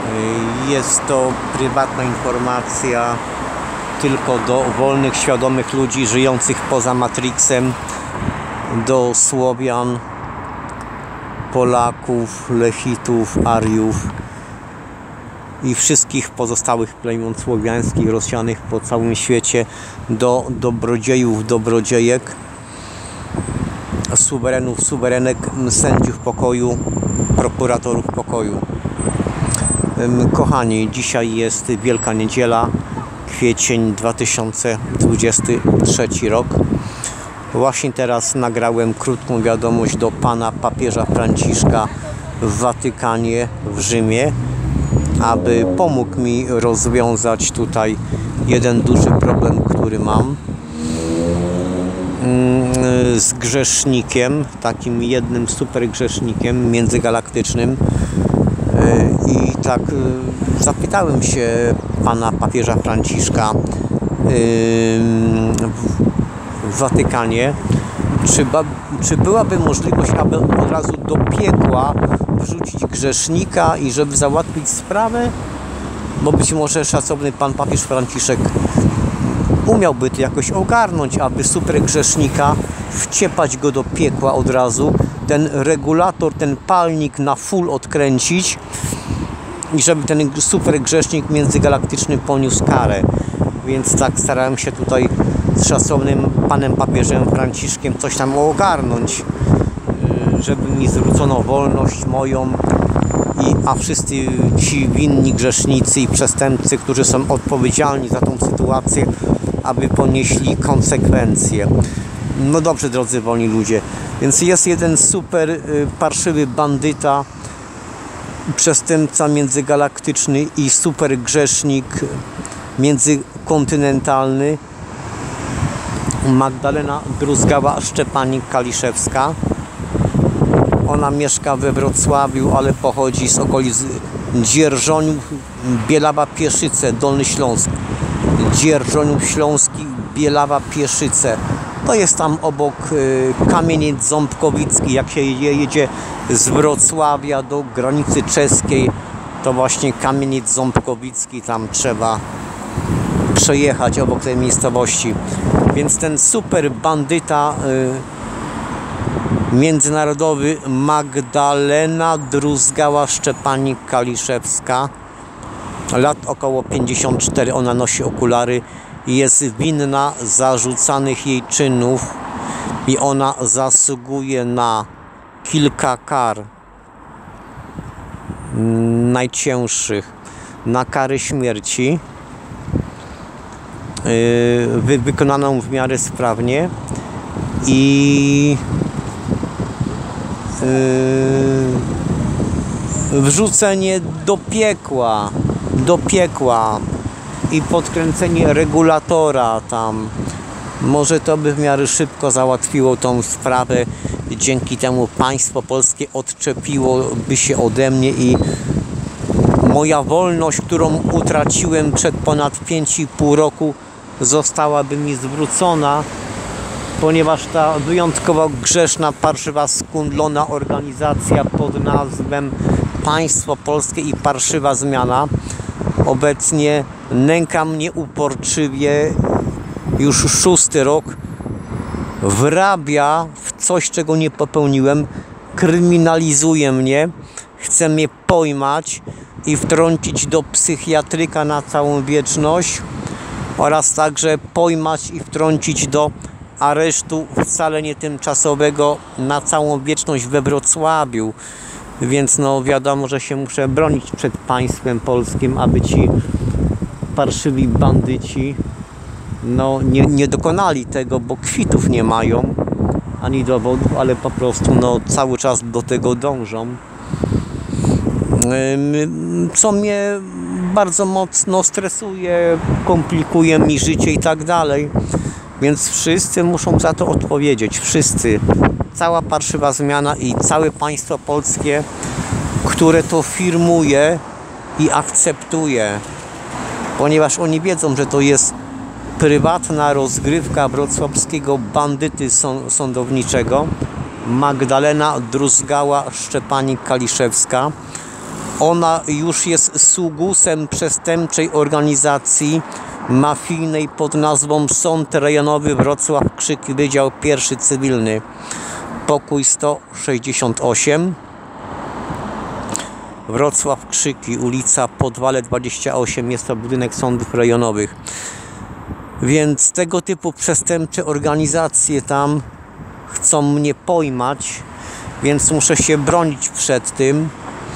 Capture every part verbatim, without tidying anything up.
Jest to prywatna informacja tylko do wolnych, świadomych ludzi żyjących poza Matrixem, do Słowian, Polaków, Lechitów, Ariów i wszystkich pozostałych plemion słowiańskich rozsianych po całym świecie, do dobrodziejów, dobrodziejek, suwerenów, suwerenek, sędziów pokoju, prokuratorów pokoju. Kochani, dzisiaj jest Wielka Niedziela, kwiecień dwa tysiące dwudziesty trzeci rok. Właśnie teraz nagrałem krótką wiadomość do pana papieża Franciszka w Watykanie w Rzymie, aby pomógł mi rozwiązać tutaj jeden duży problem, który mam z grzesznikiem, takim jednym super grzesznikiem międzygalaktycznym. I tak zapytałem się pana papieża Franciszka w Watykanie, czy, czy byłaby możliwość, aby od razu do piekła wrzucić grzesznika i żeby załatwić sprawę, bo być może szacowny pan papież Franciszek umiałby to jakoś ogarnąć, aby super grzesznika wciepać go do piekła od razu, ten regulator, ten palnik na full odkręcić i żeby ten super grzesznik międzygalaktyczny poniósł karę. Więc tak starałem się tutaj z szacownym panem papieżem Franciszkiem coś tam ogarnąć, żeby mi zwrócono wolność moją, i, a wszyscy ci winni grzesznicy i przestępcy, którzy są odpowiedzialni za tą sytuację, aby ponieśli konsekwencje. No dobrze, drodzy wolni ludzie, więc jest jeden super y, parszywy bandyta, przestępca międzygalaktyczny i super grzesznik międzykontynentalny, Magdalena Druzgała-Szczepanik-Kaliszewska. Ona mieszka we Wrocławiu, ale pochodzi z okolic Dzierżoniów, Bielawa-Pieszyce, Dolny Śląsk. Dzierżoniów Śląski, Bielawa-Pieszyce. To jest tam obok y, Kamieniec Ząbkowicki. Jak się jedzie z Wrocławia do granicy czeskiej, to właśnie Kamieniec Ząbkowicki, tam trzeba przejechać obok tej miejscowości. Więc ten super bandyta y, międzynarodowy Magdalena Druzgała-Szczepanik-Kaliszewska, lat około pięćdziesiąt cztery, ona nosi okulary, jest winna zarzucanych jej czynów i ona zasługuje na kilka kar najcięższych, na karę śmierci yy, wykonaną w miarę sprawnie i yy, wrzucenie do piekła do piekła i podkręcenie regulatora tam. Może to by w miarę szybko załatwiło tą sprawę. Dzięki temu państwo polskie odczepiłoby się ode mnie i moja wolność, którą utraciłem przed ponad pięć i pół roku, zostałaby mi zwrócona, ponieważ ta wyjątkowo grzeszna, parszywa, skundlona organizacja pod nazwą Państwo Polskie i Parszywa Zmiana obecnie nęka mnie uporczywie już szósty rok, wrabia w coś, czego nie popełniłem, kryminalizuje mnie, chce mnie pojmać i wtrącić do psychiatryka na całą wieczność oraz także pojmać i wtrącić do aresztu wcale nie tymczasowego na całą wieczność we Wrocławiu. Więc no wiadomo, że się muszę bronić przed państwem polskim, aby ci parszywi bandyci no nie, nie dokonali tego, bo kwitów nie mają ani dowodów, ale po prostu no cały czas do tego dążą, co mnie bardzo mocno stresuje, komplikuje mi życie i tak dalej. Więc wszyscy muszą za to odpowiedzieć, wszyscy, cała Parszywa Zmiana i całe państwo polskie, które to firmuje i akceptuje, ponieważ oni wiedzą, że to jest prywatna rozgrywka wrocławskiego bandyty sądowniczego Magdalena Druzgała-Szczepanik-Kaliszewska, Ona już jest sługusem przestępczej organizacji mafijnej pod nazwą Sąd Rejonowy Wrocław Krzyki, Wydział Pierwszy Cywilny, pokój sto sześćdziesiąt osiem, Wrocław Krzyki, ulica Podwale dwadzieścia osiem, jest to budynek sądów rejonowych. Więc tego typu przestępcze organizacje tam chcą mnie pojmać, więc muszę się bronić przed tym,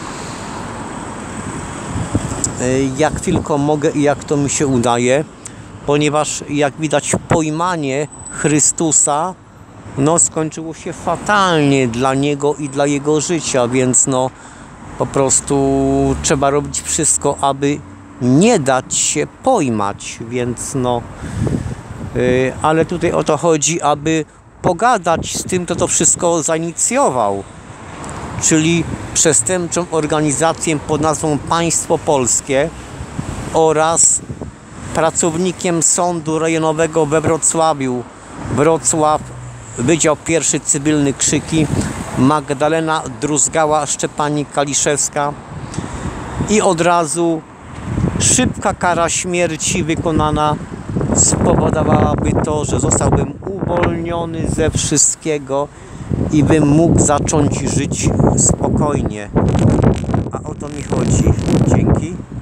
jak tylko mogę i jak to mi się udaje, ponieważ jak widać pojmanie Chrystusa no skończyło się fatalnie dla Niego i dla Jego życia, więc no po prostu trzeba robić wszystko, aby nie dać się pojmać, więc no yy, ale tutaj o to chodzi, aby pogadać z tym, kto to wszystko zainicjował, czyli przestępczą organizację pod nazwą Państwo Polskie oraz pracownikiem Sądu Rejonowego we Wrocławiu, Wrocław, Wydział Pierwszy Cywilny Krzyki, Magdalena Druzgała-Szczepanik-Kaliszewska i od razu szybka kara śmierci wykonana spowodowałaby to, że zostałbym uwolniony ze wszystkiego i bym mógł zacząć żyć spokojnie. A o to mi chodzi. Dzięki.